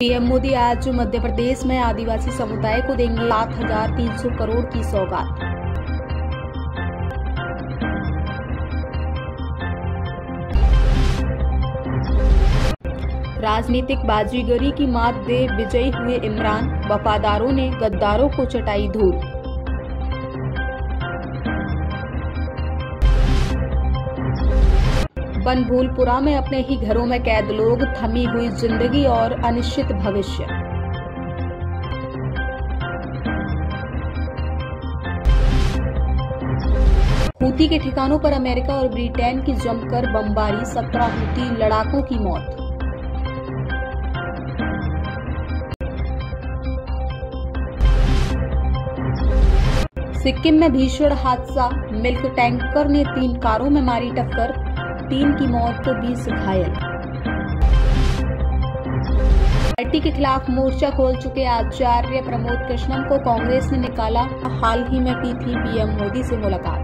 PM Modi आज मध्य प्रदेश में आदिवासी समुदाय को देंगे 7,300 करोड़ की सौगात। राजनीतिक बाजीगरी की मात दे विजयी हुए इमरान, वफादारों ने गद्दारों को चटाई धूल। बनभूलपुरा में अपने ही घरों में कैद लोग, थमी हुई जिंदगी और अनिश्चित भविष्य। हूती के ठिकानों पर अमेरिका और ब्रिटेन की जमकर बमबारी, 17 हूती लड़ाकों की मौत। सिक्किम में भीषण हादसा, मिल्क टैंकर ने 3 कारों में मारी टक्कर, 3 की मौत, 20 घायल। पार्टी के खिलाफ मोर्चा खोल चुके आचार्य प्रमोद कृष्णन को कांग्रेस ने निकाला, हाल ही में की थी पीएम मोदी से मुलाकात।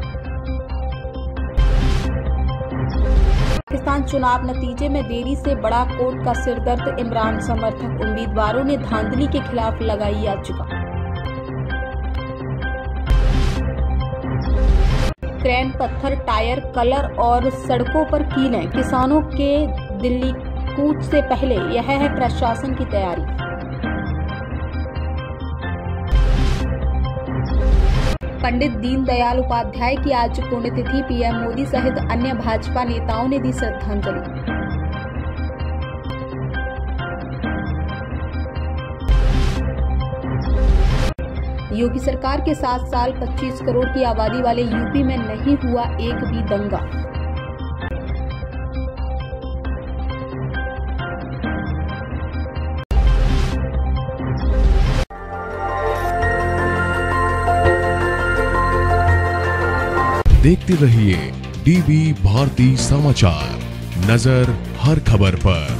पाकिस्तान चुनाव नतीजे में देरी से बड़ा कोर्ट का सिरदर्द, इमरान समर्थक उम्मीदवारों ने धांधली के खिलाफ लगाई याचिका। क्रेन, पत्थर, टायर, कलर और सड़कों पर कीलें, किसानों के दिल्ली कूच से पहले यह है प्रशासन की तैयारी। पंडित दीनदयाल उपाध्याय की आज पुण्यतिथि, पीएम मोदी सहित अन्य भाजपा नेताओं ने दी श्रद्धांजलि। योगी सरकार के 7 साल 25 करोड़ की आबादी वाले यूपी में नहीं हुआ एक भी दंगा। देखते रहिए डीबी भारती समाचार, नजर हर खबर पर।